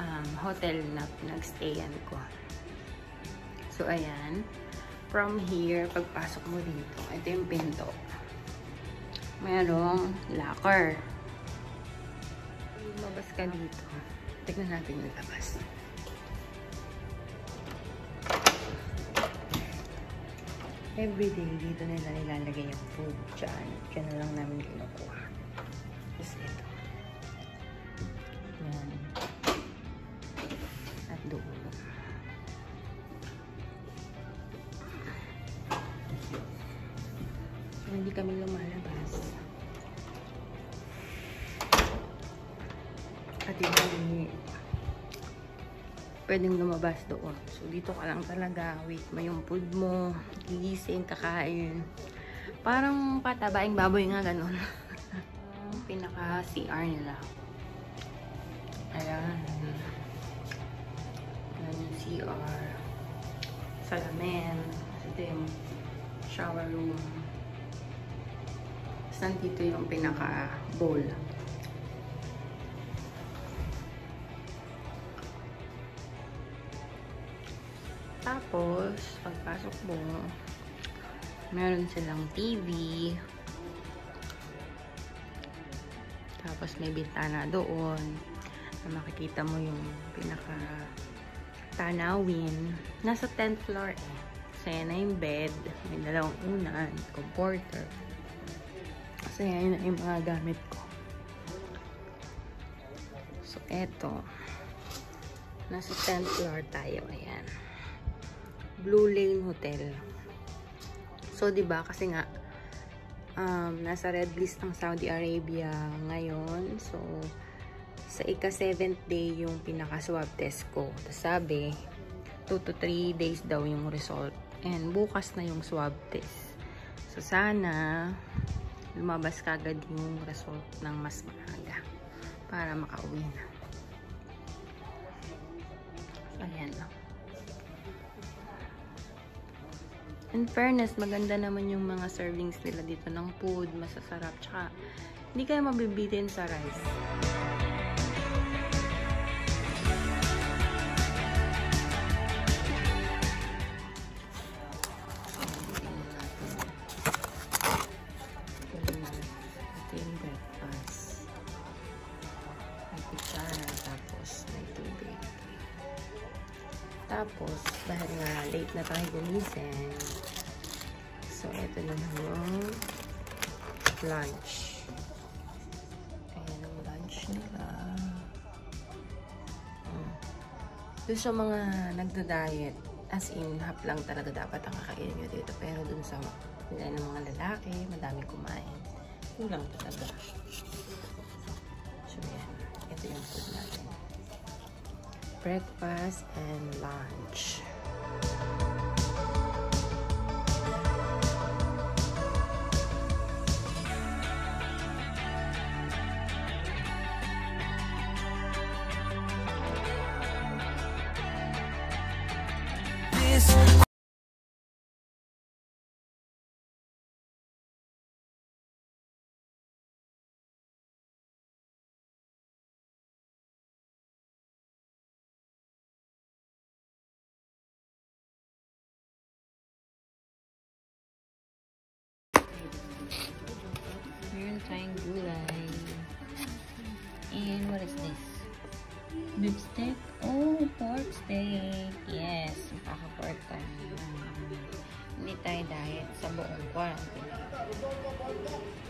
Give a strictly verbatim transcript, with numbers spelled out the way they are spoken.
um, hotel na pinag-stayan ko. So, ayan. From here, pagpasok mo dito, ito yung pinto. Merong locker. Lumabas ka dito. Tignan natin yung labas. Everyday, dito nila nilalagay yung food dyan. Dyan na lang namin kinukuha. Tapos ito. Yan. At doon. So, hindi kami lumalabas. At hindi pwedeng lumabas doon. So, dito ka lang talaga. Wait mo yung food mo. Gigising, kakain. Parang patabaing baboy nga ganun. Pinaka-C R nila. Ayan. Ayan yung C R. Salamin. Ito yung shower room. Tapos nandito yung pinaka-bowl. Tapos, pagpasok mo, meron silang T V. Tapos, may bintana doon na makikita mo yung pinaka-tanawin. Nasa tenth floor eh. Kasi na yung bed, may dalawang unan, comforter. Kasi yan na yung mga gamit ko. So, eto. Nasa tenth floor tayo. Ayan. Blue Lane Hotel. So, diba, kasi nga, um, nasa red list ng Saudi Arabia ngayon. So, sa ika-seventh day yung pinaka-swab test ko. Tapos sabi, two to three days daw yung result. And bukas na yung swab test. So, sana, lumabas kagad yung result ng mas maaga para makauwi na. So, ayan lang. In fairness, maganda naman yung mga servings nila dito ng food, masasarap. Tsaka, hindi kayo mabibitin sa rice. Ito yung breakfast. May kutsara, tapos may tubig. Tapos, dahil nga late na tayo gumising, so, ito na yung lunch. Ayan ang lunch nila. Hmm. Doon sa mga nagda-diet, as in, half lang talaga dapat ang kakainin nyo dito. Pero doon sa nila ng mga lalaki, madaming kumain. Kulang talaga. So, yan. Ito yung food natin. Breakfast and lunch. Meron tayong gulay. And what is this? Beef steak? Oh, pork steak. Yes, makaka-pork tayo. Hindi tayo diet sa buong quarantine.